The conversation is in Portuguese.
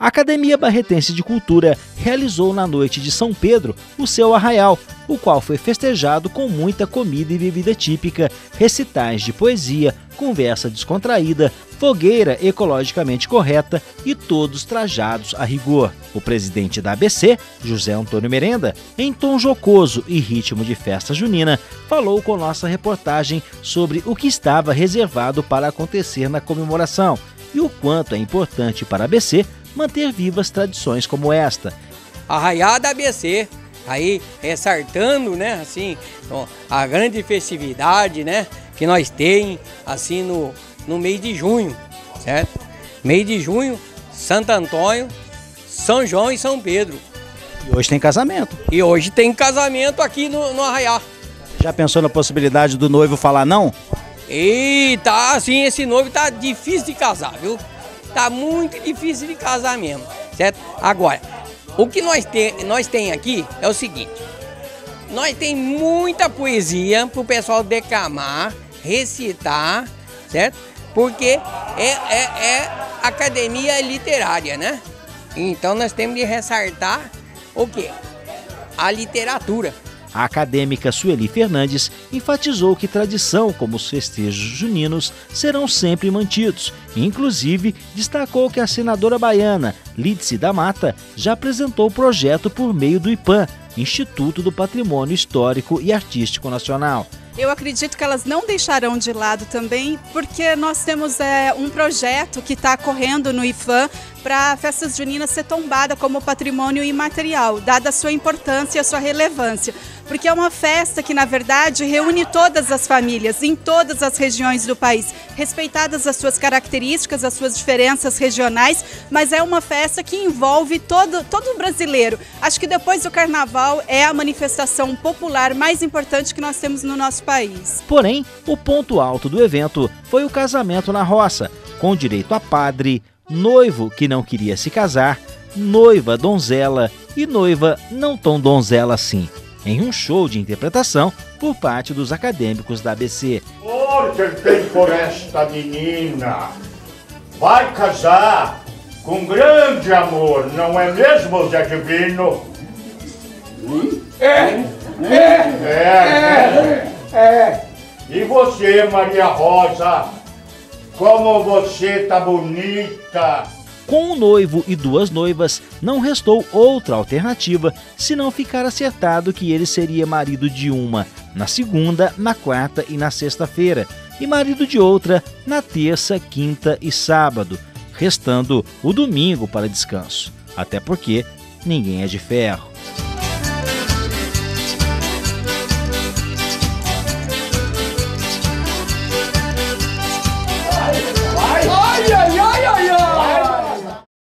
A Academia Barretense de Cultura realizou na noite de São Pedro o seu arraial, o qual foi festejado com muita comida e bebida típica, recitais de poesia, conversa descontraída, fogueira ecologicamente correta e todos trajados a rigor. O presidente da ABC, José Antônio Merenda, em tom jocoso e ritmo de festa junina, falou com nossa reportagem sobre o que estava reservado para acontecer na comemoração e o quanto é importante para a ABC manter vivas tradições como esta. Arraial da ABC, aí ressaltando, né, assim, a grande festividade, né, que nós temos, assim, no mês de junho, certo? Mês de junho, Santo Antônio, São João e São Pedro. E hoje tem casamento. E hoje tem casamento aqui no Arraial. Já pensou na possibilidade do noivo falar não? E tá assim, esse noivo tá difícil de casar, viu? Tá muito difícil de casar mesmo, certo? Agora, o que nós tem aqui é o seguinte: nós tem muita poesia pro pessoal declamar, recitar, certo? Porque é academia literária, né? Então nós temos de ressaltar o quê? A literatura. A acadêmica Sueli Fernandes enfatizou que tradição como os festejos juninos serão sempre mantidos. Inclusive, destacou que a senadora baiana Lídice da Mata já apresentou o projeto por meio do IPAM, Instituto do Patrimônio Histórico e Artístico Nacional. Eu acredito que elas não deixarão de lado também, porque nós temos um projeto que está correndo no IPAM para a festa junina ser tombada como patrimônio imaterial, dada a sua importância e a sua relevância. Porque é uma festa que, na verdade, reúne todas as famílias, em todas as regiões do país, respeitadas as suas características, as suas diferenças regionais, mas é uma festa que envolve todo brasileiro. Acho que depois do Carnaval é a manifestação popular mais importante que nós temos no nosso país. Porém, o ponto alto do evento foi o casamento na roça, com direito a padre, noivo que não queria se casar, noiva donzela e noiva não tão donzela assim, em um show de interpretação por parte dos acadêmicos da ABC. Tem por esta menina, vai casar com grande amor, não é mesmo, Zé Divino? E você, Maria Rosa, como você tá bonita! Com um noivo e duas noivas, não restou outra alternativa senão ficar acertado que ele seria marido de uma na segunda, na quarta e na sexta-feira, e marido de outra na terça, quinta e sábado, restando o domingo para descanso. Até porque ninguém é de ferro.